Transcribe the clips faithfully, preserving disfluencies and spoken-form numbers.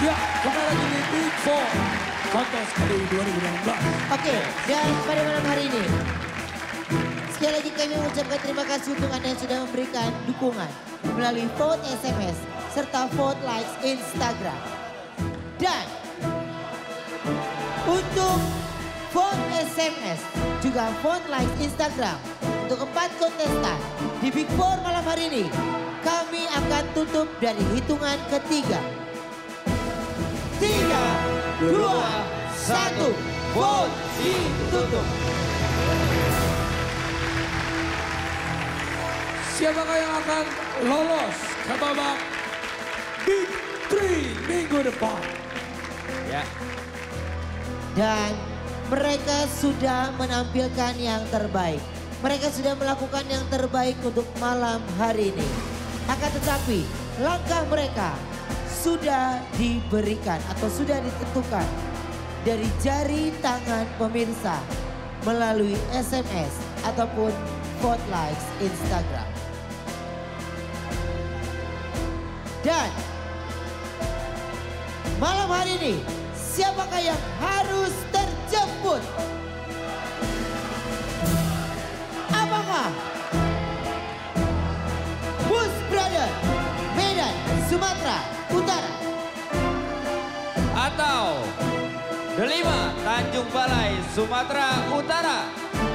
Ya, kembali lagi di Big Four Kontes kali dua ribu enam belas. Oke, dan pada malam hari ini sekali lagi kami mengucapkan terima kasih untuk Anda yang sudah memberikan dukungan melalui vote S M S serta vote likes Instagram. Dan untuk vote S M S juga vote likes Instagram untuk empat kontestan di Big Four malam hari ini, kami akan tutup dari hitungan ketiga. Tiga, dua, satu, vote ditutup. Siapakah yang akan lolos ke babak Big Three minggu depan? Ya. Dan mereka sudah menampilkan yang terbaik. Mereka sudah melakukan yang terbaik untuk malam hari ini. Akan tetapi langkah mereka sudah diberikan atau sudah ditentukan dari jari tangan pemirsa melalui S M S ataupun vote likes Instagram. Dan malam hari ini siapakah yang harus terjemput? Apakah Bus Brother Medan Sumatera Utara Atau Delima Tanjung Balai Sumatera Utara?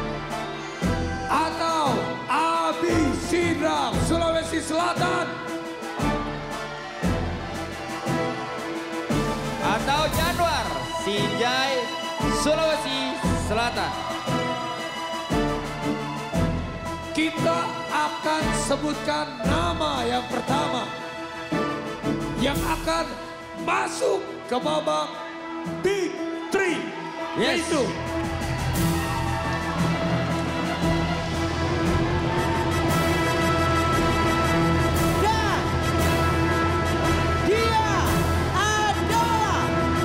Atau Abi Sidrap Sulawesi Selatan? Atau Januar Sinjai Sulawesi Selatan? Kita akan sebutkan nama yang pertama yang akan masuk ke babak Big Three, Yes. yaitu dan dia adalah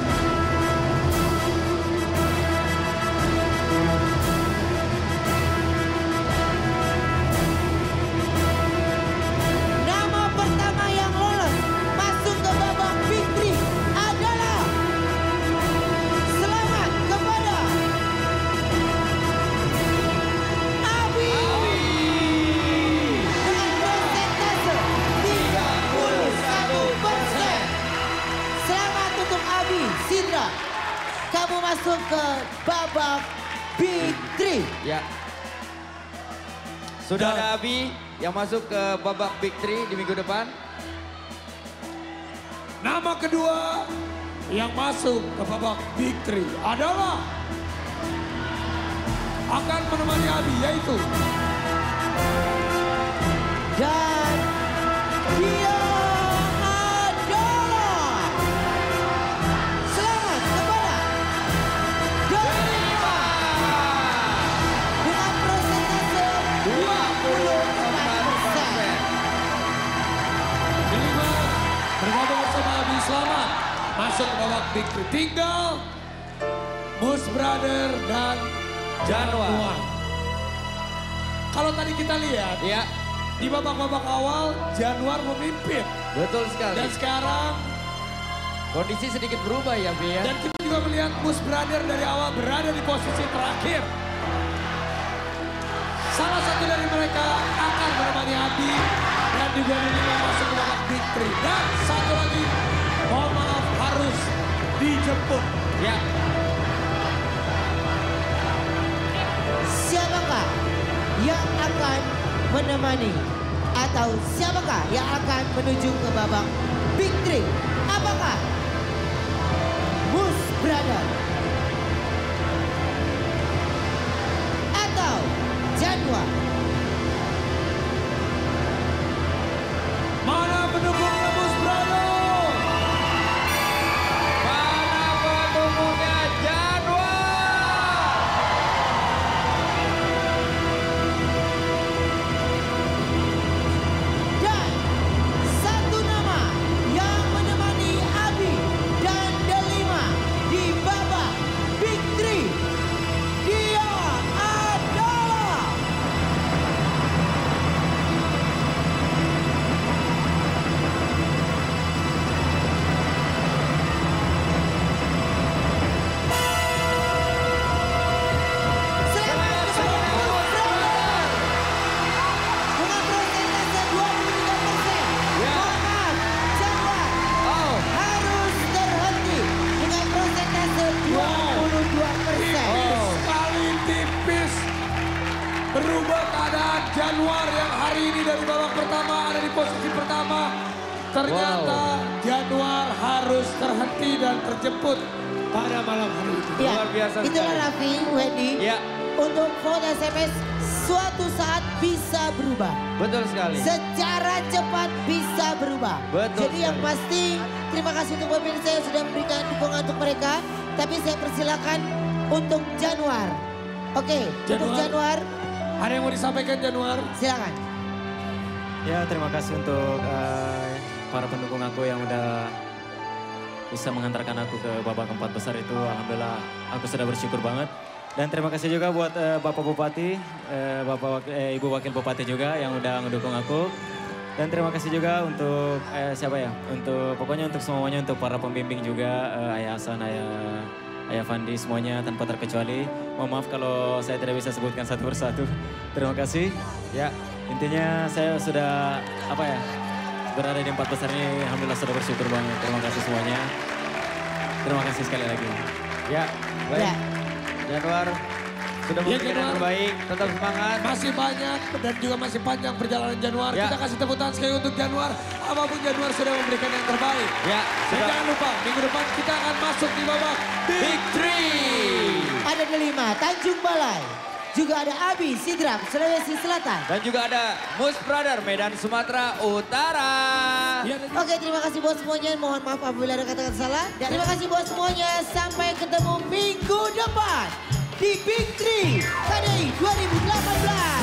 nama pertama yang lolos masuk ke babak Big Three adalah selamat kepada Abi dengan persentase tiga puluh satu persen. Selamat untuk Abi Sidra. Kamu masuk ke babak Big Three. Ya. Sudah Dan- ada Abi yang masuk ke babak Big Three di minggu depan. nama kedua yang masuk ke babak Big Three adalah akan menemani Abi, yaitu Dan dia adalah selamat kepada Delima dengan persentase dua puluh empat persen. Delima bergabung bersama Abi, selamat masuk ke babak Big Three. Tinggal Bus Brother dan Januar. Januar. Kalau tadi kita lihat Ya, di babak-babak awal Januar memimpin, betul sekali. dan sekarang Kondisi sedikit berubah ya, Bi ya. dan kita juga melihat Bus Brother dari awal berada di posisi terakhir. Salah satu dari mereka akan menemani Abi dan juga Delima masuk ke babak Big Three. Dan satu lagi, mohon maaf, harus dijemput. Ya. Siapakah yang akan menemani atau siapakah yang akan menuju ke babak Big Three? Apakah Bus Brother atau Januar? Mana pendukungnya Bus Brother? Mana pendukungnya Januar? Dan satu nama yang menemani Abi dan Delima di babak Big Three, dia adalah ternyata wow. Januar harus terhenti dan terjemput pada malam hari itu. Ya, luar biasa itulah sekali. Raffi, Wendy. Ya. Untuk phone S M S suatu saat bisa berubah. Betul sekali. Secara cepat bisa berubah. Betul Jadi sekali. Yang pasti terima kasih untuk pemirsa yang sudah memberikan dukungan untuk mereka. Tapi saya persilakan untuk Januar. Oke, Januar. untuk Januar. Ada yang mau disampaikan Januar? Silakan. Ya, terima kasih untuk uh, para pendukung aku yang udah bisa mengantarkan aku ke babak keempat besar itu. Alhamdulillah aku sudah bersyukur banget. Dan terima kasih juga buat uh, Bapak Bupati, uh, Bapak eh, Ibu Wakil Bupati juga yang udah mendukung aku. Dan terima kasih juga untuk eh, siapa ya? Untuk pokoknya untuk semuanya, untuk para pembimbing juga, uh, Ayah Hasan, Ayah Ayah Fandi, semuanya tanpa terkecuali. Mohon maaf kalau saya tidak bisa sebutkan satu persatu. Terima kasih. Ya, intinya saya sudah apa ya? Berada di empat besar ini, alhamdulillah sudah bersyukur banget. Terima kasih semuanya. Terima kasih sekali lagi. Ya, baik. Ya. Januar sudah Ya, memberikan yang Januar. terbaik, tetap semangat. Masih banyak dan juga masih panjang perjalanan Januar. Ya. Kita kasih tepuk tangan sekali untuk Januar. Apapun Januar sudah memberikan yang terbaik. Ya, Dan sudah. jangan lupa minggu depan kita akan masuk di babak Big Three. Ada delima Tanjung Balai. Juga ada Abi Sidrap, Sulawesi Selatan. Dan juga ada Mus Brother Medan Sumatera Utara. Ya, dan Oke, terima kasih buat semuanya. Mohon maaf apabila ada kata-kata salah. Dan terima kasih buat semuanya. Sampai ketemu minggu depan di Big Three K D I dua ribu delapan belas.